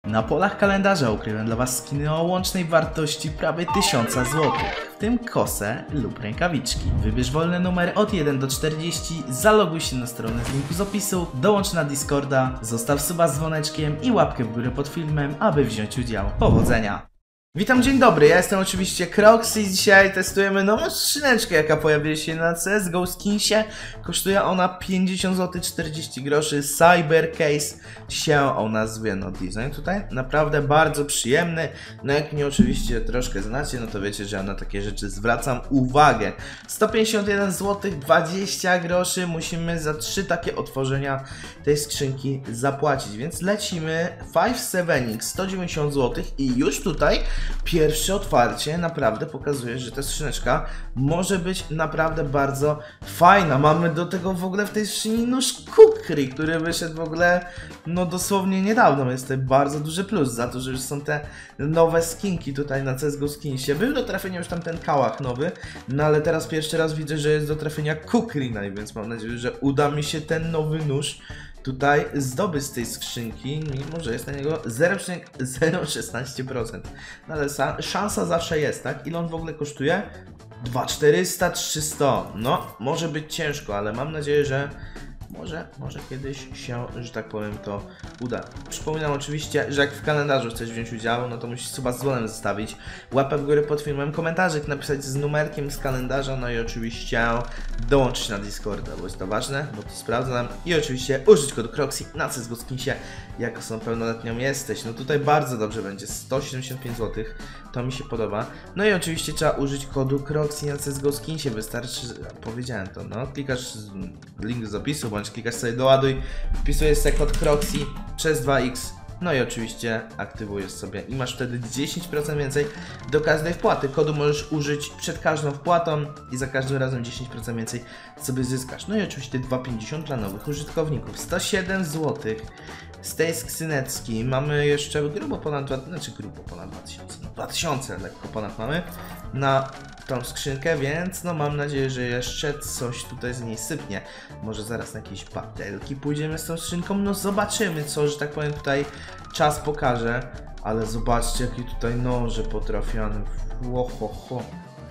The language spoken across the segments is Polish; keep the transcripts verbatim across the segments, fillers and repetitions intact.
Na polach kalendarza ukryłem dla Was skiny o łącznej wartości prawie tysiąca złotych, w tym kosę lub rękawiczki. Wybierz wolny numer od jeden do czterdziestu, zaloguj się na stronę z linku z opisu, dołącz na Discorda, zostaw suba z dzwoneczkiem i łapkę w górę pod filmem, aby wziąć udział. Powodzenia! Witam, dzień dobry, ja jestem oczywiście Croxy i dzisiaj testujemy nową skrzyneczkę, jaka pojawiła się na C S G O Skinsie. Kosztuje ona pięćdziesiąt złotych czterdzieści groszy, Cyber Case się o nazwie, no design tutaj naprawdę bardzo przyjemny. No jak mnie oczywiście troszkę znacie, no to wiecie, że ja na takie rzeczy zwracam uwagę. sto pięćdziesiąt jeden złotych dwadzieścia groszy musimy za trzy takie otworzenia tej skrzynki zapłacić, więc lecimy. Five Seven X sto dziewięćdziesiąt złotych i już tutaj pierwsze otwarcie naprawdę pokazuje, że ta skrzyneczka może być naprawdę bardzo fajna. Mamy do tego w ogóle w tej skrzyni nóż Kukri, który wyszedł w ogóle no dosłownie niedawno. Jest to bardzo duży plus za to, że już są te nowe skinki tutaj na C S G O Skinsie. Był do trafienia już tam ten kałach nowy, no ale teraz pierwszy raz widzę, że jest do trafienia Kukri, no i więc mam nadzieję, że uda mi się ten nowy nóż tutaj zdobyć z tej skrzynki, mimo że jest na niego zero przecinek zero szesnaście procent. No ale szansa zawsze jest, tak? Ile on w ogóle kosztuje? dwa tysiące czterysta, trzysta. No, może być ciężko, ale mam nadzieję, że Może, może kiedyś się, że tak powiem, to uda. Przypominam oczywiście, że jak w kalendarzu chcesz wziąć udział, no to musisz suba z dzwonem zostawić, łapę w górę pod filmem, komentarzyk napisać z numerkiem z kalendarza, no i oczywiście dołączyć na Discorda, bo jest to ważne, bo to sprawdzam. I oczywiście użyć kodu Croxy na C S G O Skinsie, jak osobą pełnoletnią jesteś. No tutaj bardzo dobrze będzie, sto siedemdziesiąt pięć złotych, to mi się podoba. No i oczywiście trzeba użyć kodu Croxy na C S G O Skinsie, wystarczy, powiedziałem to, no, klikasz link z opisu, bądź klikasz sobie doładuj, wpisujesz sobie kod Croxy przez dwa X, no i oczywiście aktywujesz sobie i masz wtedy dziesięć procent więcej do każdej wpłaty. Kodu możesz użyć przed każdą wpłatą i za każdym razem dziesięć procent więcej sobie zyskasz. No i oczywiście dwa pięćdziesiąt dla nowych użytkowników, sto siedem złotych. Z tej skrzyneczki mamy jeszcze grubo ponad, znaczy grubo ponad dwa tysiące, no dwa tysiące lekko ponad mamy na tą skrzynkę, więc no mam nadzieję, że jeszcze coś tutaj z niej sypnie. Może zaraz na jakieś batelki pójdziemy z tą skrzynką, no zobaczymy, co, że tak powiem, tutaj czas pokaże. Ale zobaczcie, jakie tutaj noże potrafiane, łohoho,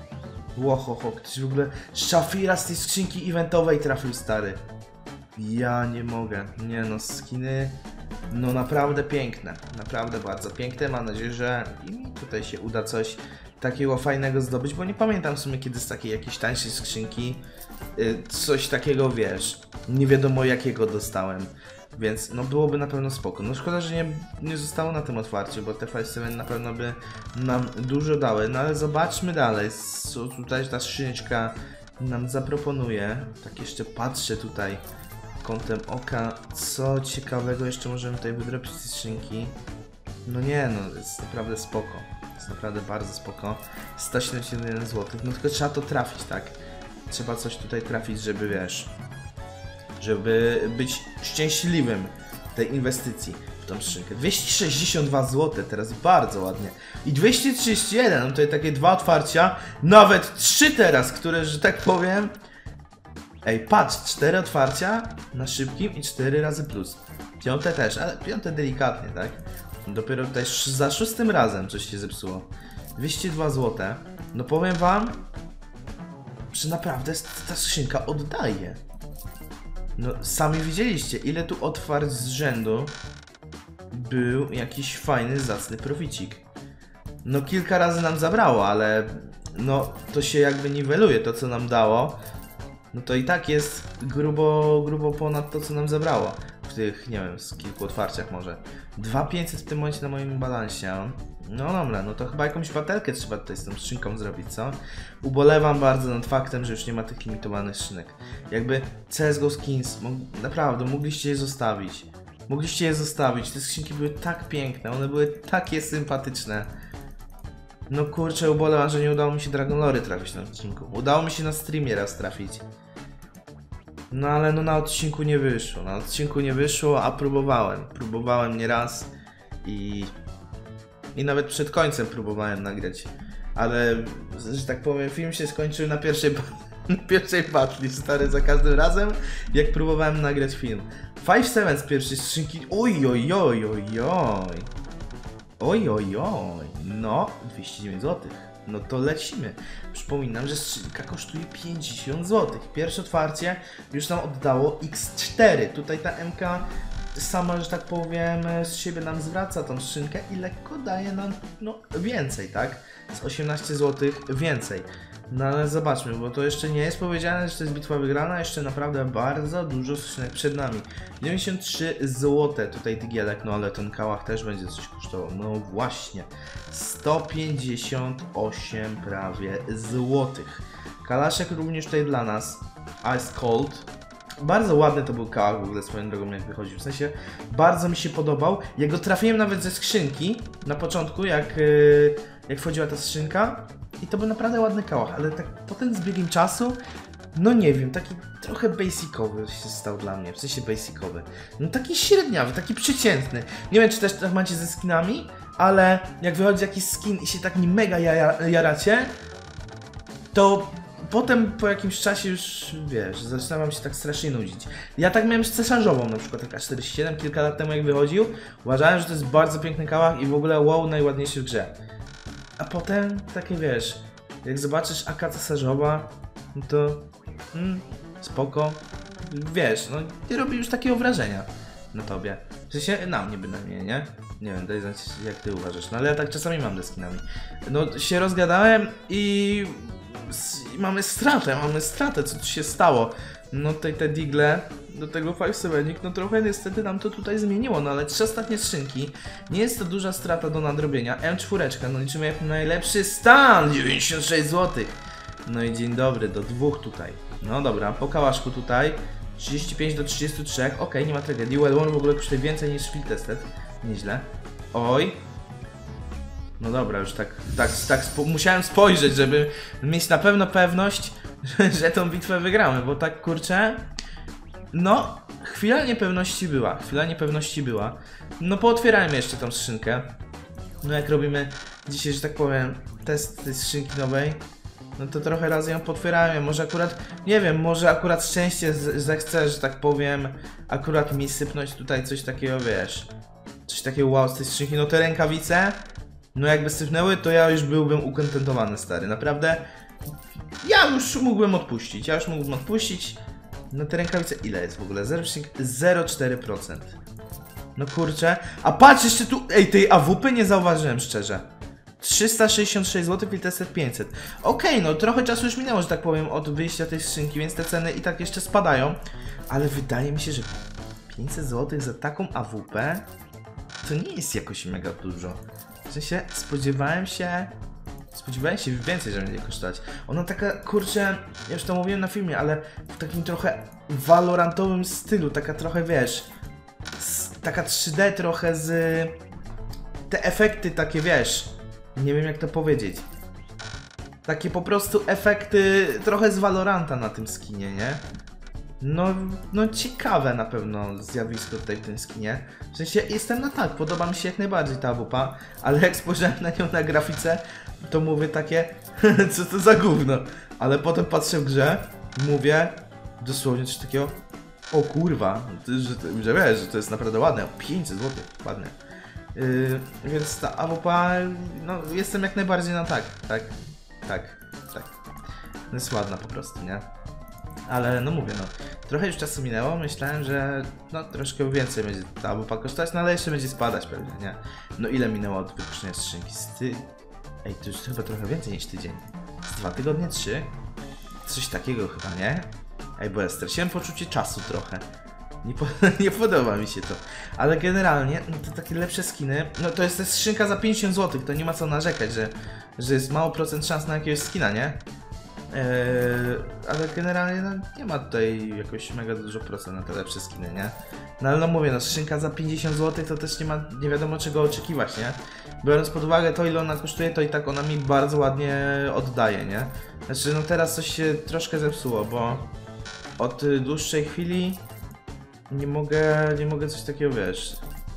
łohoho, ktoś w ogóle Szafira z tej skrzynki eventowej trafił, stary. Ja nie mogę, nie no, skiny no naprawdę piękne, naprawdę bardzo piękne. Mam nadzieję, że i tutaj się uda coś takiego fajnego zdobyć, bo nie pamiętam w sumie kiedy z takiej jakiejś tańszej skrzynki yy, coś takiego, wiesz, nie wiadomo jakiego dostałem, więc no byłoby na pewno spoko. No szkoda, że nie, nie zostało na tym otwarciu, bo te Five Seven na pewno by nam dużo dały, no ale zobaczmy dalej, co tutaj ta skrzyneczka nam zaproponuje. Tak jeszcze patrzę tutaj kątem oka, co ciekawego jeszcze możemy tutaj wydrobić z skrzynki. No nie no, jest naprawdę spoko. Jest naprawdę bardzo spoko. sto siedemdziesiąt jeden złotych. No tylko trzeba to trafić, tak? Trzeba coś tutaj trafić, żeby wiesz, żeby być szczęśliwym w tej inwestycji w tą skrzynkę. dwieście sześćdziesiąt dwa złote, teraz bardzo ładnie. I dwieście trzydzieści jeden, no tutaj takie dwa otwarcia, nawet trzy teraz, które, że tak powiem. Ej, patrz, cztery otwarcia na szybkim i cztery razy plus. Piąte też, ale piąte delikatnie, tak? Dopiero tutaj za szóstym razem coś się zepsuło. dwieście dwa złote. No powiem wam, że naprawdę ta skrzynka oddaje. No sami widzieliście, ile tu otwarć z rzędu był jakiś fajny, zacny proficik. No kilka razy nam zabrało, ale no to się jakby niweluje, to co nam dało. No to i tak jest grubo, grubo ponad to, co nam zabrało w tych, nie wiem, z kilku otwarciach może. dwa tysiące pięćset w tym momencie na moim balansie. No dobra, no to chyba jakąś batelkę trzeba tutaj z tą skrzynką zrobić, co? Ubolewam bardzo nad faktem, że już nie ma tych limitowanych skrzynek. Jakby C S G O Skins, naprawdę, mogliście je zostawić. Mogliście je zostawić, te skrzynki były tak piękne, one były takie sympatyczne. No kurczę, ubolewam, że nie udało mi się Dragon Lory trafić na odcinku. Udało mi się na streamie raz trafić. No ale no na odcinku nie wyszło, na odcinku nie wyszło, a próbowałem. Próbowałem nieraz i... I nawet przed końcem próbowałem nagrać. Ale, że tak powiem, film się skończył na pierwszej, na pierwszej batli, stary, za każdym razem, jak próbowałem nagrać film. Five Seven z pierwszej skrzynki, oj oj oj oj oj. oj, oj, oj, no, dwieście dziewięć złotych. No to lecimy. Przypominam, że skrzynka kosztuje pięćdziesiąt złotych. Pierwsze otwarcie już nam oddało iks cztery. Tutaj ta M K sama, że tak powiem, z siebie nam zwraca tą skrzynkę i lekko daje nam, no, więcej, tak? Z osiemnaście złotych więcej. No ale zobaczmy, bo to jeszcze nie jest powiedziane, że to jest bitwa wygrana, jeszcze naprawdę bardzo dużo skrzynek przed nami. dziewięćdziesiąt trzy złote tutaj tygielek, no ale ten kałach też będzie coś kosztował. No właśnie, sto pięćdziesiąt osiem prawie złotych. Kalaszek również tutaj dla nas, Ice Cold. Bardzo ładny to był kałach w ogóle swoją drogą, jak wychodził, w sensie bardzo mi się podobał. Ja go trafiłem nawet ze skrzynki na początku, jak, yy, jak wchodziła ta skrzynka. I to był naprawdę ładny kałach, ale tak potem z biegiem czasu, no nie wiem, taki trochę basicowy się stał dla mnie, w sensie basicowy. No taki średniawy, taki przeciętny. Nie wiem, czy też tak macie ze skinami, ale jak wychodzi jakiś skin i się tak nie mega jara, jaracie, to potem po jakimś czasie już, wiesz, zaczyna wam się tak strasznie nudzić. Ja tak miałem z cesarzową, na przykład tak A czterdzieści siedem, kilka lat temu jak wychodził, uważałem, że to jest bardzo piękny kałach i w ogóle wow, najładniejszy w grze. A potem takie, wiesz, jak zobaczysz A K cesarzowa, no to mm, spoko, wiesz, no nie robi już takiego wrażenia na tobie. W sensie na mnie bynajmniej, nie? Nie wiem, daj znać jak ty uważasz, no ale ja tak czasami mam ze skinami. No się rozgadałem i, i mamy stratę, mamy stratę, co tu się stało? No tutaj te digle do tego pięć siedem, no trochę niestety nam to tutaj zmieniło, no ale trzy ostatnie skrzynki, nie jest to duża strata do nadrobienia. M cztery, no liczymy jak najlepszy stan, dziewięćdziesiąt sześć złotych. No i dzień dobry, do dwóch tutaj. No dobra, po kałaszku tutaj, trzydzieści pięć do trzydziestu trzech, ok, nie ma tragedii, Well One w ogóle kosztuje więcej niż Field Tested, nieźle. Oj. No dobra, już tak, tak, tak spo musiałem spojrzeć, żeby mieć na pewno pewność, że, że tą bitwę wygramy, bo tak kurczę, no, chwila niepewności była, chwila niepewności była. No pootwierajmy jeszcze tą skrzynkę. No jak robimy dzisiaj, że tak powiem, test tej skrzynki nowej, no to trochę razy ją potwierajmy, może akurat, nie wiem, może akurat szczęście zechce, że tak powiem, akurat mi sypnąć tutaj coś takiego, wiesz, coś takiego wow z tej skrzynki, no te rękawice, no jakby sypnęły, to ja już byłbym ukontentowany, stary, naprawdę, ja już mógłbym odpuścić, ja już mógłbym odpuścić. No te rękawice ile jest w ogóle? zero przecinek zero cztery procent. No kurczę. A patrz jeszcze tu. Ej, tej A W P nie zauważyłem szczerze. trzysta sześćdziesiąt sześć złotych, Field Tested pięćset. Okej, okay, no trochę czasu już minęło, że tak powiem, od wyjścia tej skrzynki, więc te ceny i tak jeszcze spadają. Ale wydaje mi się, że pięćset złotych za taką A W P to nie jest jakoś mega dużo. W sensie spodziewałem się. Spodziewałem się więcej, że będzie kosztować. Ona taka, kurczę, ja już to mówiłem na filmie, ale w takim trochę walorantowym stylu, taka trochę, wiesz, z, taka trzy D trochę z... Te efekty takie, wiesz, nie wiem jak to powiedzieć. Takie po prostu efekty trochę z Valoranta na tym skinie, nie? No, no ciekawe na pewno zjawisko tutaj w tym skinie. W sensie jestem na tak, podoba mi się jak najbardziej ta A W P, ale jak spojrzałem na nią na grafice, to mówię takie, co to za gówno. Ale potem patrzę w grze, mówię dosłownie coś takiego, o kurwa, że, że wiesz, że to jest naprawdę ładne, pięćset złotych, ładne. Yy, więc ta A W P, no jestem jak najbardziej na tak, tak, tak, tak. No jest ładna po prostu, nie? Ale no mówię, no, trochę już czasu minęło, myślałem, że no troszkę więcej będzie ta A W P kosztować, no ale jeszcze będzie spadać pewnie, nie? No ile minęło od wypuszczenia skrzynki? Z ty... Ej, to już chyba trochę więcej niż tydzień. Z dwa tygodnie, trzy? Coś takiego chyba, nie? Ej, bo ja straciłem poczucie czasu trochę. Nie, po nie podoba mi się to. Ale generalnie, no to takie lepsze skiny, no to jest ta skrzynka za pięćdziesiąt złotych, to nie ma co narzekać, że, że jest mało procent szans na jakiegoś skina, nie? Eee, ale generalnie no, nie ma tutaj jakoś mega dużo procent na te lepsze skiny, nie? No ale no mówię, no skrzynka za pięćdziesiąt złotych to też nie ma, nie wiadomo czego oczekiwać, nie? Biorąc pod uwagę to ile ona kosztuje, to i tak ona mi bardzo ładnie oddaje, nie? Znaczy no teraz coś się troszkę zepsuło, bo od dłuższej chwili nie mogę, nie mogę coś takiego, wiesz,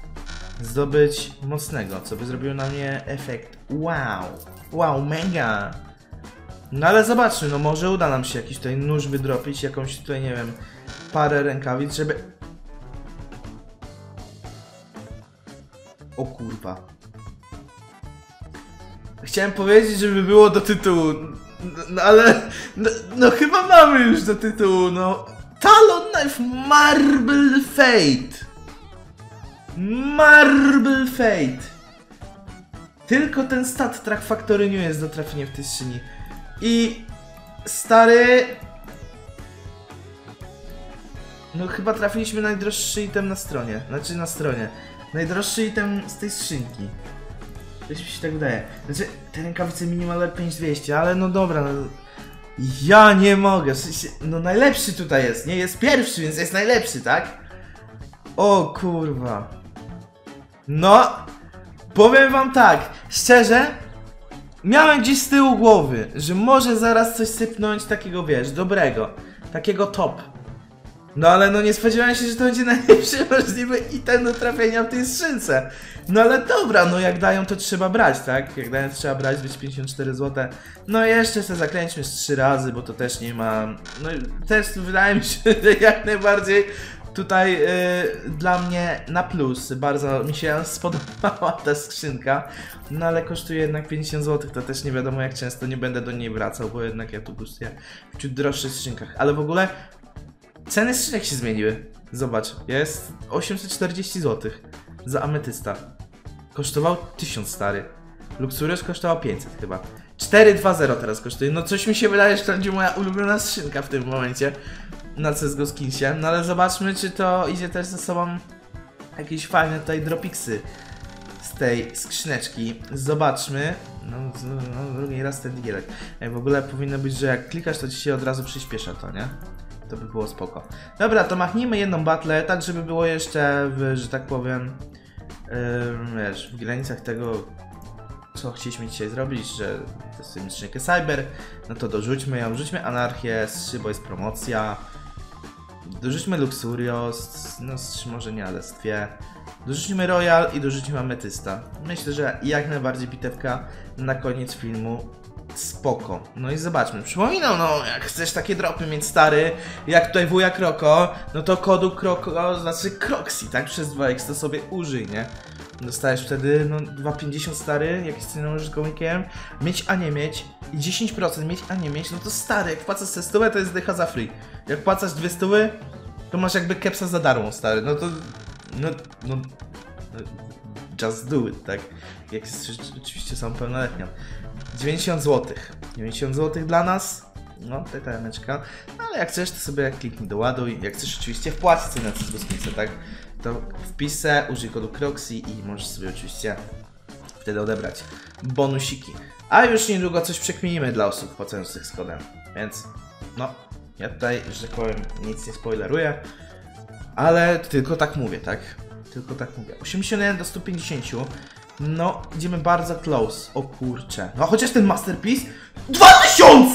zdobyć mocnego, co by zrobiło na mnie efekt wow, wow, mega. No ale zobaczmy, no może uda nam się jakiś tutaj nóż wydropić, jakąś tutaj, nie wiem, parę rękawic, żeby... O kurwa. Chciałem powiedzieć, żeby było do tytułu, no, no ale, no, no chyba mamy już do tytułu, no. Talon Knife Marble Fate. Marble Fate. Tylko ten stat Track Factory New jest do trafienia w tej skrzyni. I stary... No chyba trafiliśmy najdroższy item na stronie. Znaczy na stronie. Najdroższy item z tej skrzynki. Coś mi się tak wydaje. Znaczy te rękawice minimal pięć tysięcy dwieście, ale no dobra, no... Ja nie mogę, w sensie, no najlepszy tutaj jest, nie? Jest pierwszy, więc jest najlepszy, tak? O kurwa. No, powiem wam tak, szczerze, miałem gdzieś z tyłu głowy, że może zaraz coś sypnąć takiego, wiesz, dobrego, takiego top. No ale no nie spodziewałem się, że to będzie najlepszy możliwy item do trafienia w tej skrzynce. No ale dobra, no jak dają to trzeba brać, tak? Jak dają to trzeba brać, być pięćdziesiąt cztery złote. No jeszcze sobie zakręćmy z trzy razy, bo to też nie ma... No też wydaje mi się, że jak najbardziej tutaj yy, dla mnie na plus. Bardzo mi się spodobała ta skrzynka. No ale kosztuje jednak pięćdziesiąt złotych, to też nie wiadomo jak często nie będę do niej wracał, bo jednak ja tu gustuję w ciut droższych skrzynkach. Ale w ogóle ceny skrzynek się zmieniły. Zobacz, jest osiemset czterdzieści złotych za ametysta. Kosztował tysiąc, stary. Luxurious kosztował pięćset chyba. cztery dwa zero teraz kosztuje. No coś mi się wydaje, że to będzie moja ulubiona skrzynka w tym momencie na C S G O Skinsie. No ale zobaczmy, czy to idzie też ze sobą jakieś fajne tutaj dropixy z tej skrzyneczki. Zobaczmy. No, no drugi raz ten digielek. W ogóle powinno być, że jak klikasz, to ci się od razu przyspiesza to, nie? To by było spoko. Dobra, to machnijmy jedną battle, tak żeby było jeszcze, w, że tak powiem, yy, wiesz, w granicach tego, co chcieliśmy dzisiaj zrobić, że testujemy skrzynkę Cyber, no to dorzućmy ją, rzućmy Anarchię, z trzy, bo jest promocja, dorzućmy Luxurious, no z trzy może nie, ale z dwie, dorzućmy Royal i dorzućmy Ametysta. Myślę, że jak najbardziej bitewka na koniec filmu. Spoko. No i zobaczmy. Przypominam, no jak chcesz takie dropy mieć, stary, jak tutaj wuja Kroko, no to kodu Kroko, znaczy Kroxi, tak? Przez dwa X to sobie użyj, nie? Dostajesz wtedy, no dwa pięćdziesiąt, stary, jak jesteś użytkownikiem, mieć a nie mieć i dziesięć procent mieć a nie mieć, no to stary, jak płacasz sto stówę, to jest dycha za free. Jak płacasz dwie stówy, to masz jakby kepsa za darmo, stary, no to, no, no, no just do it, tak? Jak jest oczywiście są pełnoletnią. dziewięćdziesiąt złotych. dziewięćdziesiąt złotych dla nas. No, taka jameczka. No, ale jak chcesz, to sobie kliknij do ładuj. Jak chcesz oczywiście wpłacić sobie na C S G O Skinsie, tak? To wpisę, użyj kodu Kroxi i możesz sobie oczywiście wtedy odebrać bonusiki. A już niedługo coś przekminimy dla osób płacących z kodem. Więc, no, ja tutaj, że tak powiem, nic nie spoileruję. Ale tylko tak mówię, tak? Tylko tak mówię. osiemdziesiąt jeden do stu pięćdziesięciu. No, idziemy bardzo close. O kurcze. No, chociaż ten Masterpiece... dwa tysiące?!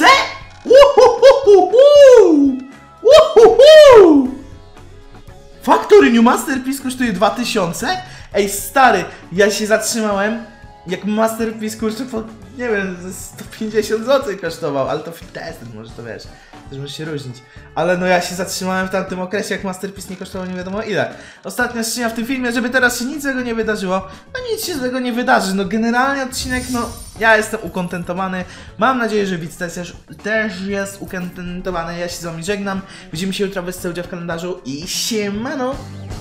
Uhuhuhu! Uhuhu! Factory New Masterpiece kosztuje dwa tysiące? Ej, stary, ja się zatrzymałem, jak Masterpiece, kurczę, po, nie wiem, sto pięćdziesiąt złotych kosztował, ale to tested, może to wiesz, też może się różnić. Ale no ja się zatrzymałem w tamtym okresie, jak Masterpiece nie kosztował nie wiadomo ile. Ostatnia skrzynia w tym filmie, żeby teraz się nic złego nie wydarzyło. No nic się złego nie wydarzy, no generalnie odcinek, no ja jestem ukontentowany. Mam nadzieję, że widz też, też jest ukontentowany. Ja się z wami żegnam. Widzimy się jutro, bez w kalendarzu i siemano!